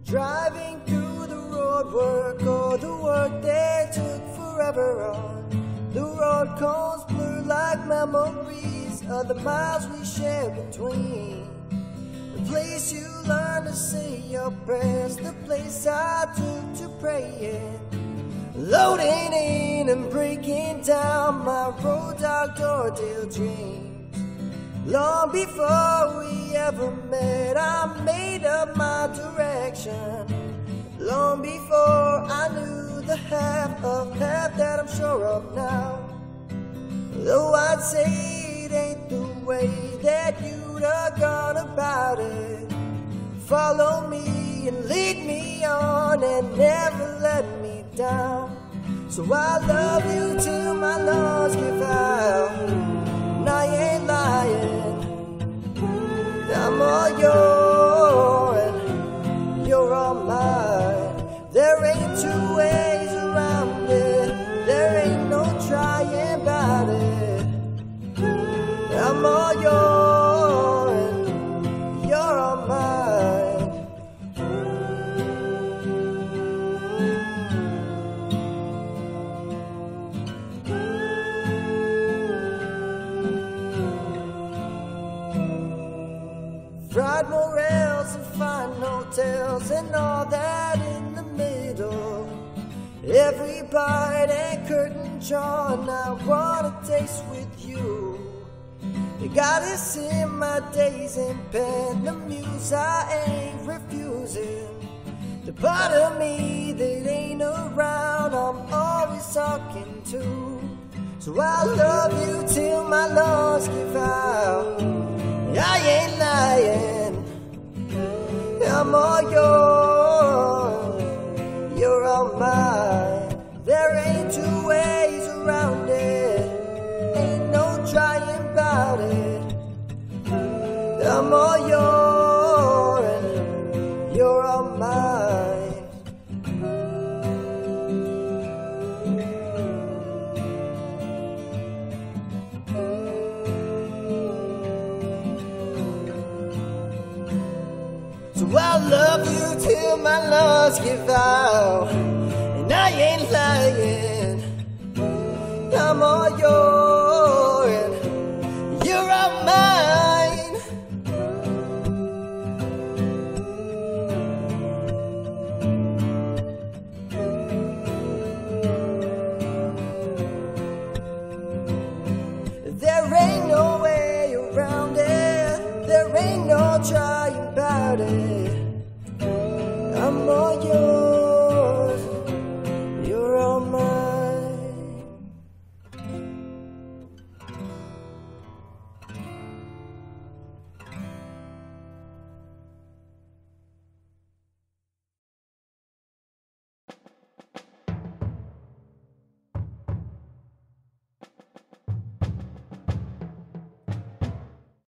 Driving through the road work, or the work they took forever on. The road cones blur like memories of the miles we shared between. The place you learn to say your prayers, the place I took to pray in. Loading in and breaking down my road dog Doordale dreams. Long before we ever met, I made up my direction. Long before I knew the half that I'm sure of now. Though I'd say it ain't the way that you'd have gone about it. Follow me and lead me on and never let me down. So I love you till my lungs give out, and I ain't lying. I'm all yours and you're all mine. There ain't two ways around it, there ain't no trying about it. I'm all yours and you're all mine. Fried morels and fine hotels and all that in the middle. Every bite and curtain drawn I wanna taste with you. You got this in my days in pen, the muse I ain't refusing. The part of me that ain't around I'm always talking to. So I love you till my lungs give out, I ain't lying. I'm all yours, you're all mine. There ain't two ways around it, ain't no trying about it. I'm all yours, you're all mine. So I love you till my lungs give out, and I ain't lying. I'm all yours, you're all mine. There ain't no way around it, there ain't no trying about it.